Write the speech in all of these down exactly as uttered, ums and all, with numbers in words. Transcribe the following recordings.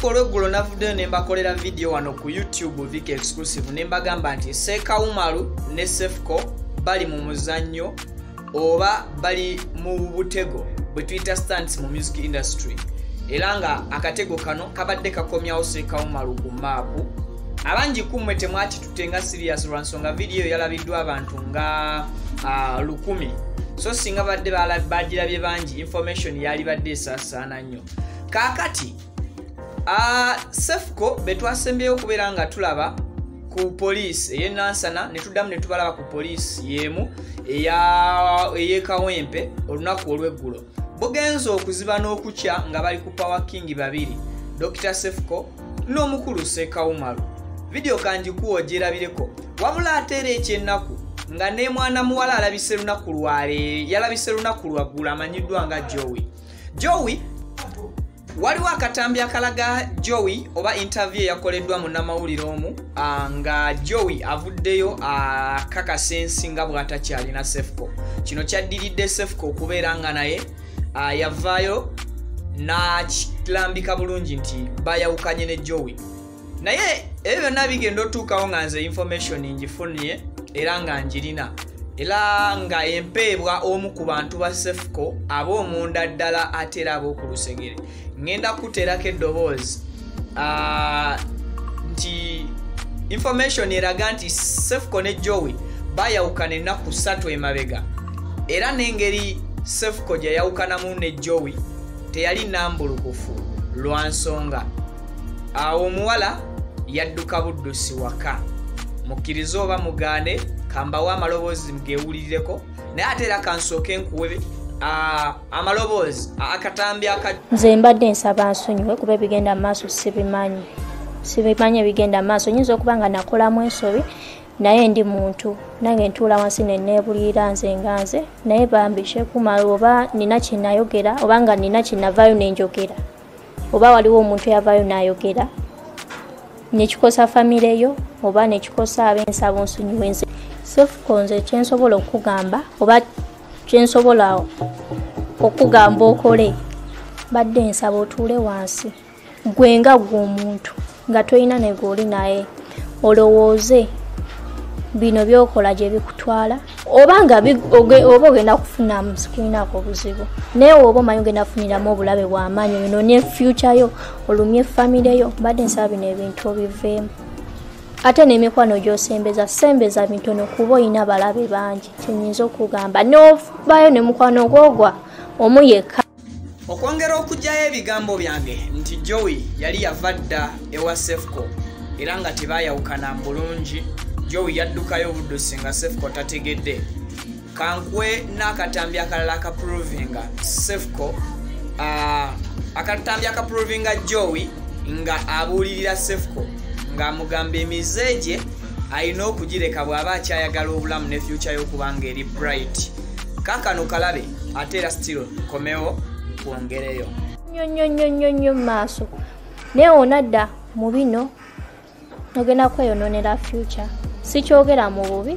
Olunaku olw'eggulo navuddeyo ne mbakolera video wano ku YouTube Viki exclusive ne mbagamba nti Seka Umar ne Cephco bali mu muzannyo oba bali mu butego bwe tuyita stunts mu music industry. Era nga akatego kano kabadde kakomyawo Seka Umar ku maapu. Abangi kumwe temwaki tutenga serious lwansonga video yalabiddwa abantu nga uh, lukumi. So singa badde bagirabye bangi information yali badde esasaana nnyo. Kakati uh, Cephco betwasembyeyo okubeera nga tulaba ku police eye Nansana ne tuddamu ne tubalaba ku police yemu eya eyekawempe olunaku olw'eggulo. Bugenzo okuziba n'okukya nga bali ku Power King babiri, Doctor Cephco n'omukulu Seka Umar. Video kanji kuwogerabireko. Wabula ateera ekyennaku nga ne mwana muwala alabise lunaku lwale, yalabise lunaku lwaggulu amanyiddwa nga Jowi. Jowi waliwo akatambi akalaga Jowi oba interview yakoleddwa mu namawulire omu nga Jowi avuddeyo akakasa ensinga bw'atakyalina Cephco. Kino kyaddiridde Cephco okubeera nga naye yavaayo n'akilambika bulungi nti bayawukanye ne Jowi. Naye ebyo byonna bigenda otuukawo nga nze information ngifunye era nga njirina. Era nga empeebwa omu ku bantu ba Cephco ab'omunda ddala ate era ab'okulusegere. Ngenda kuteerako eddoboozi uh, nti information eraga nti Cephco ne Jowi bayawukana ennaku ssatu emabega. Era n'engeri Cephco gye yawukanamu ne Jowi teyali nambulukufu lwa nsonga awo omuwala yadduka buddusi waka. Mukkirize oba mugaane kambawo amaloboozi mgewulirireko naye ate era kansooke nkuwe uh, amaloboozi akatambi aka nze mbadde nsaba nsonyiwe kuba ebigenda mu maaso sibimanyi sibimanyi ebigenda mu maaso. Nyinza okuba nga nakolamu ensobi naye ndi muntu nange ntuula wansi ne neebulira nze nga nze naye bambishe kumala oba nina kinayogera oba nga nina kinavaayo nenjogera oba waliwo omuntu yavaayo n'ayogera nekikosa famire yo oba nekikosa ab'ensaba nsonyiwe nze. Cephco nze kyensobola okugamba oba kyensobola okugamba okole badde nsaba otuule wansi gwe nga gwe omuntu nga toyina ne gw'oli naye olowooze bino byokola gye bikutwala oba nga oba ogenda kufunamu sikirinaako obuzibu naye oba omanyi ogenda kufuniramu obulabe bw'amaanyi bino ne future yo olumye famire yo badde nsaba bino ebintu obiveemu. Ate n'emikwano gy'osembeza sembeza bitono kuba oyina balabe bangi kyenyinza okugamba n'ovaayo ne mukwano gwogwa omu yekka. Okwongera okugyayo ebigambo byange nti Jowi yali yava dda ewa Cephco era nga tebayawukana bulungi. Jowi yaddukayo buddusi nga Cephco tategedde. Kankwe n'akatambi akalala akaprovinga Cephco uh, akatambi akaprovinga Jowi nga abuulirira Cephco nga mugamba emizeeje ayina okugireka bw'aba akyayagala obulamu ne future y'okubanga eri bright. Kakano kalabe ate era still komewo kwongereyo nnyo nnyo nnyo nnyo nnyo maaso naye wona dda mu bino nogenda kweyonoonera future. Sikyogera mu bubi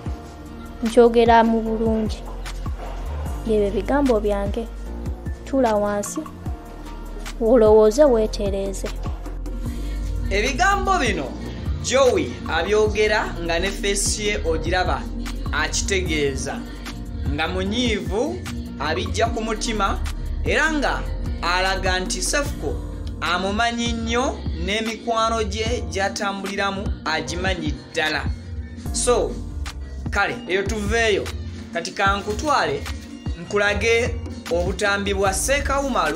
nkyogera mu bulungi. Byebyo ebigambo byange tuula wansi olowooze weetereeze. Ebigambo bino Jowi abyogera nga ne face ye ogiraba akitegeeza nga munyiivu abijja ku mutima era nga alaga nti Cephco amumanyi nnyo n'emikwano gye gy'atambuliramu agimanyi ddala. So kale eyo tuveeyo kati kankutwale nkulage obutambi bwa Seka Umar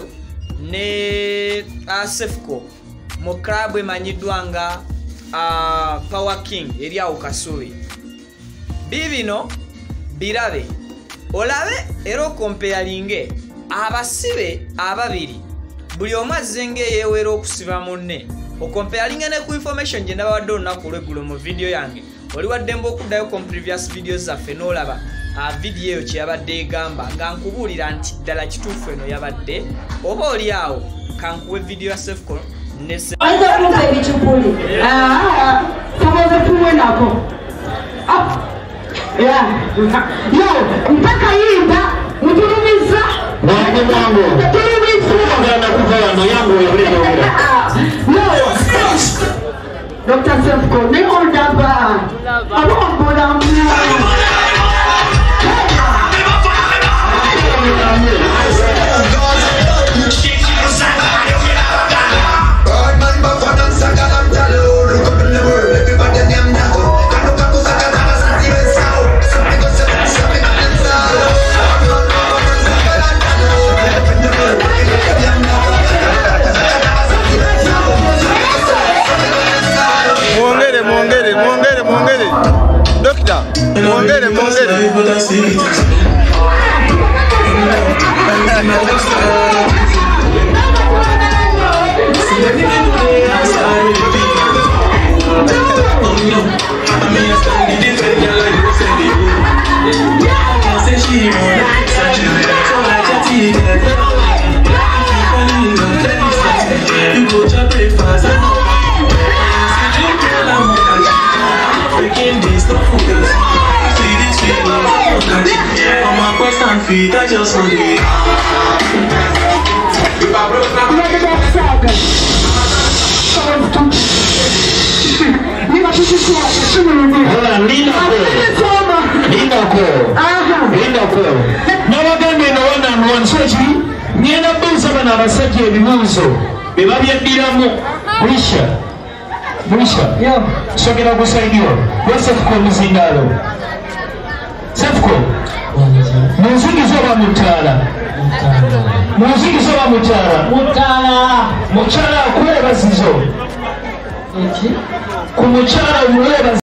ne uh, Cephco mu club emanyiddwa nga uh, Power King eri awo Kasubi. Bibino birabe olabe era okompeyalinge abasibe ababiri buli omu azze ng'eyeewera okusiba munne. Okompeyalinga ne ku information gye ndabawadde olunaku olw'eggulo mu video yange oli waddemba okuddayo ku previous videos zaffe n'olaba uh, video eyo kye yabadde egamba nga nkubuulira nti ddala kituufu eno yabadde oba oli awo kankuwe video ya Cephco ne mpaka yimba mutulumiza wangu wangu mutulumiza ngana kuva wano yangu ya Doctor Cephco, they all that bad. I won't go down Doctor, mongere, mongere. I just want to be. Muziki soba mutala. Muziki soba mutala. Mutala. Mutala kuweba zizo. Eki? Kumuchala umweba